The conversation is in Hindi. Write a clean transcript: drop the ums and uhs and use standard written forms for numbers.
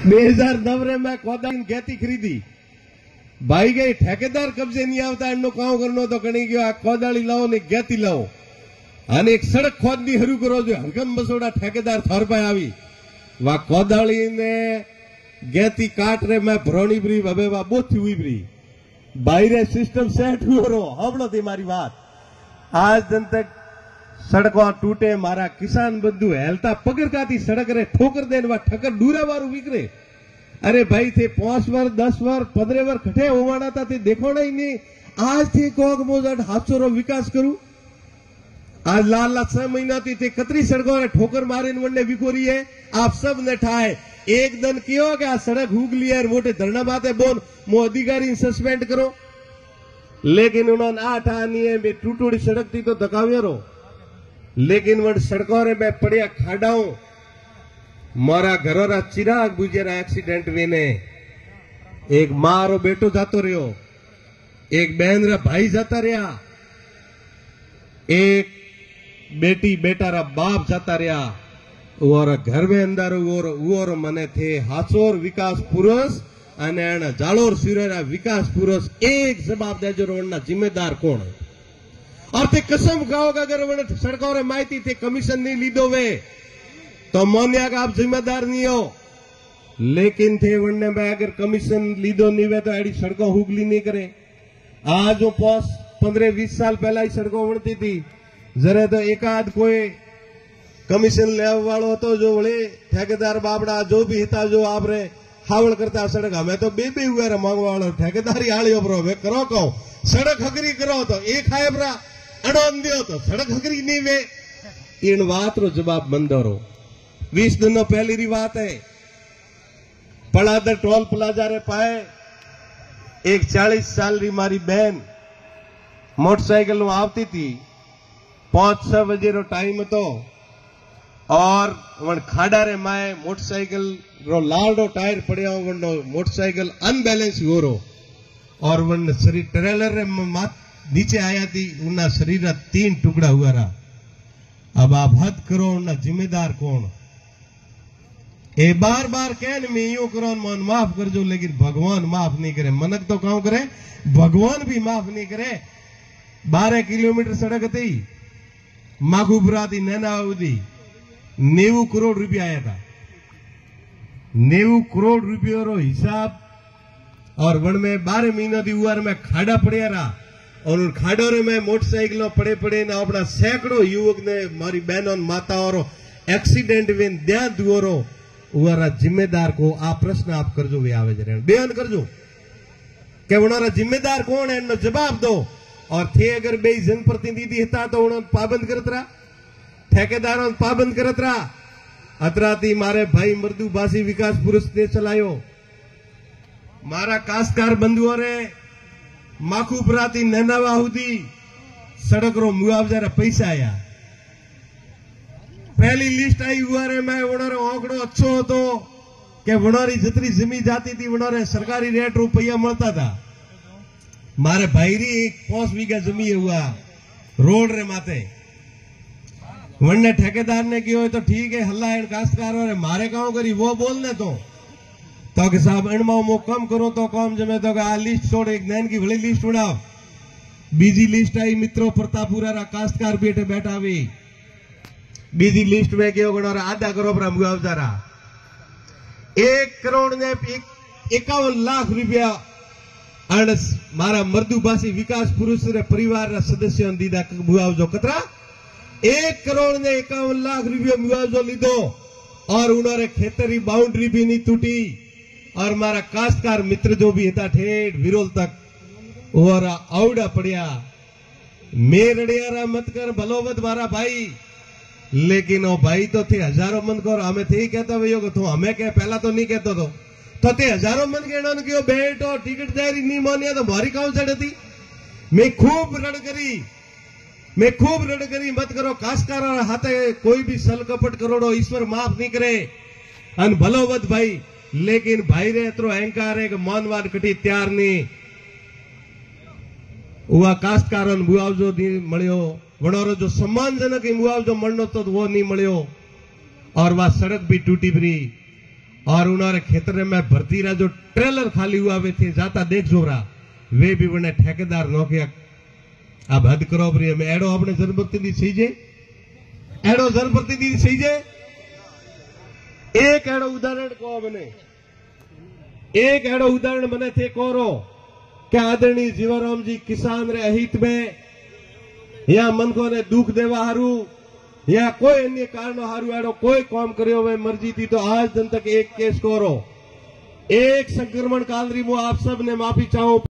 2009 रे मैं कोदाड़ी घेती खरीदी भाई गई ठेकेदार कब्जे नहीं आवता एमनो काम करनो तो कणी गयो आ कोदाड़ी लाओ ने घेती लाओ અને એક સડક ખોદની હરુ કરો જો હરકમ બસોડા ठेकेदार थोर पे આવી वा कोदाड़ी ने घेती काट रे मैं भरोणी ब्री હવે वा બોથી हुई ब्री बाहरे सिस्टम सेट हुओ रो हबड़ो थी मारी बात आज दिन तक सड़कों टूटे मारा किसान बंधु हेलता पगरकाती सड़क रे ठोकर देने वा ठकर दूरा वारू विकरे अरे भाई थे 5 वर 10 वर 15 वर खटे होवाना था थे देखो नहीं नहीं आज थे कोक मोजट हाथसो रो विकास करूं आज लाल लाल 6 महीना थी थे कतरी सड़कों रे ठोकर मारे वनने विकोरी है आप सब ने ठाए एक दिन क्यों कि आ सड़क हुग लिया मोटे धरना बातें बोल मो अधिकारी सस्पेंड करो लेकिन उन्होंने आ ठानी है मैं टूटूड़ी सड़क थी तो दकाव्यो रो लेकिन वन सड़कों रे मैं पड़िया खाडाऊ मारा घरों रा चिराग बुझेरा एक्सीडेंट वेने एक माँ रो बेटो जातो रहो एक बहन रा भाई जाता रहा एक बेटी बेटा रा बाप जाता रहा और घर में अंदर और मने थे हासोर विकास पुरुष अने जालोर सूर्यरा विकास पुरुष एक जवाब दे जो रोना जिम्मेदार कौन और ते कसम खाओ कि अगर वन सड़कों रे माहिती थे कमीशन नहीं लीधो वे तो मोनिया का आप जिम्मेदार नहीं हो लेकिन थे वनने में अगर कमीशन लीधो नहीं वे तो एडी सड़कों हुगली नहीं करे आज जो पोस 15-20 साल पहला ही सड़कों बनती थी जरे तो एकाद कोई कमीशन ले वालों तो जो बोले ठेकेदार बाबड़ा जो भी हिता जो आप रे हावल करता सड़क हमें तो बेबी हुए रे मांगवा वालों ठेकेदारी आलियो ब्रो वे करो कहो सड़क हकरी करो तो एक है ब्रा अड़ोन दियो तो सड़क हकरी नहीं वे इन बात रो जवाब मंदो रो 20 दिनों पहली री बात है पड़ादर टोल प्लाजा रे पाए एक 40 साल री मारी बहन मोटरसाइकिल में आवती थी 5-6 बजे रो टाइम तो और वन खाड़ा रे माए मोटरसाइकिल रो लाल रो टायर पड़िया वन मोटरसाइकिल अनबैलेंस हो रो और वन शरीर ट्रेलर रे नीचे आया थी उनना शरीर रा 3 टुकड़ा हुआ रहा अब आप हद करो उनना जिम्मेदार कौन ए बार बार कहन में यूं करो मन माफ कर जो लेकिन भगवान माफ नहीं करे मनक तो काम करे भगवान भी माफ नहीं करे 12 किलोमीटर सड़क थी माखुपुरा थी नैनावती 90 करोड़ रुपया आया था 90 करोड़ रुपये रो हिसाब और वन में 12 महीना थी हुआ में खाड़ा पड़िया रहा और उन खाड़ों में मोटरसाइकिलों पड़े पड़े ना अपना सैकड़ों युवक ने मारी बहनों माताओं एक्सीडेंट में द्या दुओरो उरा जिम्मेदार को आप प्रश्न आप कर जो वे आवे जरे बयान कर जो के उनरा जिम्मेदार कौन है इनको जवाब दो और थे अगर बे जनप्रतिनिधि था तो उन्होंने पाबंद करत रहा ठेकेदारों पाबंद करत रहा अतराती मारे भाई मृदु बासी विकास पुरुष ने चलायो मारा कास्तकार बंधुओं रे माखुपुराती नैनावा हुदी सड़क रो मुआवजा रा पैसा आया पहली लिस्ट आई हुआ रे मैं वणोरे आंकड़ो अच्छो तो के वणोरी जितनी जमीन जाती थी वणोरे सरकारी रेट रुपया मिलता था मारे भाई री 5 बीघा जमीन हुआ रोड रे माते वन्ने ठेकेदार ने कियो तो ठीक है हल्ला इन कास्तकारों रे मारे गांव करी वो बोलने तो कि साहब इनमें मो कम करो तो कम जमे तो आ लिस्ट छोड़ एक नैन की बड़ी लिस्ट उड़ाओ बीजी लिस्ट आई मित्रों प्रतापुरा रा कास्तकार बेटे बैठा हुई बीजी लिस्ट में क्यों गणोर आधा करोड़ रा मुआवजा रा 1 करोड़ ने 51 लाख रुपया अणस मारा मर्दुबासी विकास पुरुष रे परिवार रा सदस्यों दीदा मुआवजो कतरा 1 करोड़ ने 51 लाख रुपया मुआवजो लीधो और उन्होंने खेतरी बाउंड्री भी नहीं टूटी और मारा कास्तकार मित्र जो भी था ठेठ विरोल तक और आवड़ा पड़िया मेरड़िया रा मत कर भलोवत मारा भाई लेकिन वो भाई तो थे हजारों मन को हमें थे ही कहता भैया को तो हमें क्या पहला तो नहीं कहता तो थे हजारों मन के इन्होंने क्यों बेटो टिकट जारी नहीं मानिया तो भारी कौन चढ़ थी मैं खूब रण करी मत करो कास्कार हाथे कोई भी सल कपट करोड़ो ईश्वर माफ नहीं करे अन भलोवत भाई लेकिन भाई रे इतरो अहंकार है कि मानवाद कटी तैयार नहीं हुआ कास्तकारों मुआवजो नहीं मळ्यो वणोरो जो सम्मानजनक मुआवजो मळनो तो वो नहीं मळ्यो और वह सड़क भी टूटी पड़ी और उन्होंने खेतर में भर्ती रहा जो ट्रेलर खाली हुआ वे थे जाता देख जो रहा वे भी बने ठेकेदार नौकरिया अब हद करो प्रिय में एडो अपने जनप्रतिनिधि सही जे एडो जनप्रतिनिधि सही जे एक एडो उदाहरण को बने एक एडो उदाहरण बने थे कोरो क्या आदरणीय जीवाराम जी किसान रे अहित में या मनको ने दुख देवा हारू या कोई अन्य कारण हारू एडो कोई काम करियो वे मर्जी थी तो आज दिन तक एक केस कोरो एक संक्रमण काल री वो आप सब ने माफी चाहूं